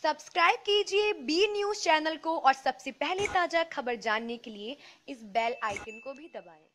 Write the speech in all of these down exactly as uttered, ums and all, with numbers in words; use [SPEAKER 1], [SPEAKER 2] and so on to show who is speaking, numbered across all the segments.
[SPEAKER 1] Subscribe कीजिए B news channel को और सबसे पहले ताजा खबर जानने के लिए इस बेल आइकन को भी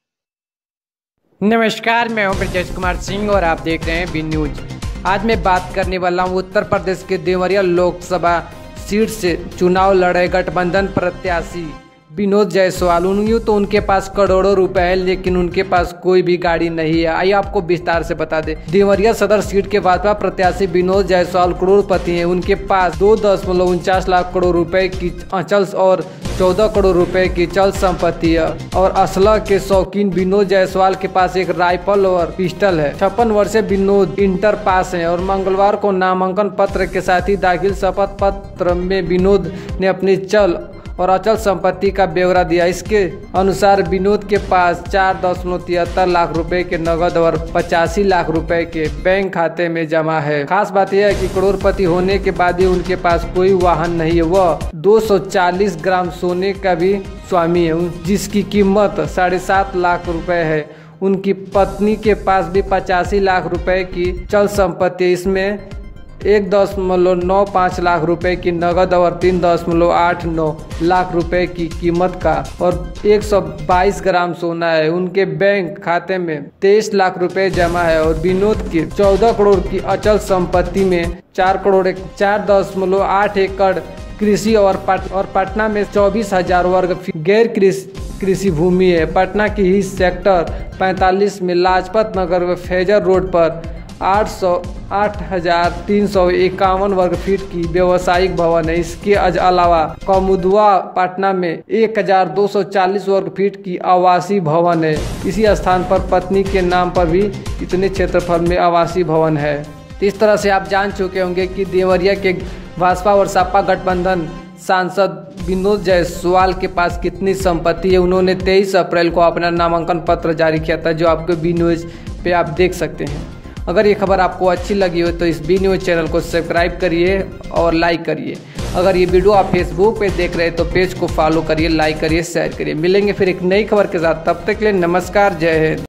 [SPEAKER 1] दबाएं।
[SPEAKER 2] नमस्कार, मैं हूं ब्रजेश कुमार सिंह और आप देख रहे हैं बी न्यूज। आज मैं बात करने वाला हूं उत्तर प्रदेश के देवरिया लोकसभा सीट से चुनाव लड़े गठबंधन प्रत्याशी विनोद जायसवाल। यूँ तो उनके पास करोड़ों रुपए है, लेकिन उनके पास कोई भी गाड़ी नहीं है। आइए आपको विस्तार से बता दें। देवरिया सदर सीट के भाजपा प्रत्याशी विनोद जायसवाल करोड़पति हैं। उनके पास दो दशमलव उनचास लाख करोड़ रुपए की अचल और चौदह करोड़ रुपए की चल संपत्ति है। और असलह के शौकीन विनोद जायसवाल के पास एक राइफल और पिस्टल है। छप्पन वर्षीय विनोद इंटर पास हैं और मंगलवार को नामांकन पत्र के साथ ही दाखिल शपथ पत्र में विनोद ने अपनी चल और अचल संपत्ति का ब्यौरा दिया। इसके अनुसार विनोद के पास चार दशमलव तिहत्तर लाख रुपए के नगद और पचासी लाख रुपए के बैंक खाते में जमा है। खास बात यह है कि करोड़पति होने के बाद ही उनके पास कोई वाहन नहीं है। वह दो सौ चालीस ग्राम सोने का भी स्वामी है, जिसकी कीमत साढ़े सात लाख रुपए है। उनकी पत्नी के पास भी पचासी लाख रुपए की चल संपत्ति, इसमें एक दशमलव नौ पाँच लाख रुपए की नगद और तीन दशमलव आठ नौ लाख रुपए की कीमत का और एक सौ बाईस ग्राम सोना है। उनके बैंक खाते में तेईस लाख रुपए जमा है और विनोद की चौदह करोड़ की अचल संपत्ति में चार करोड़ चार दशमलव आठ एकड़ कृषि और पट, और पटना में चौबीस हजार वर्ग गैर कृषि भूमि है। पटना की ही सेक्टर पैंतालीस में लाजपत नगर व फैजर रोड पर आठ सौ आठ हजार तीन सौ इक्यावन वर्ग फीट की व्यवसायिक भवन है। इसके अलावा कौमुदवा पटना में एक हजार दो सौ चालीस वर्ग फीट की आवासीय भवन है। इसी स्थान पर पत्नी के नाम पर भी इतने क्षेत्रफल में आवासीय भवन है। इस तरह से आप जान चुके होंगे कि देवरिया के भाजपा और सपा गठबंधन सांसद विनोद जायसवाल के पास कितनी संपत्ति है। उन्होंने तेईस अप्रैल को अपना नामांकन पत्र जारी किया था, जो आपको बी न्यूज पे आप देख सकते हैं। अगर ये खबर आपको अच्छी लगी हो तो इस बी न्यूज चैनल को सब्सक्राइब करिए और लाइक करिए। अगर ये वीडियो आप फेसबुक पे देख रहे हैं तो पेज को फॉलो करिए, लाइक करिए, शेयर करिए। मिलेंगे फिर एक नई खबर के साथ, तब तक के लिए नमस्कार, जय हिंद।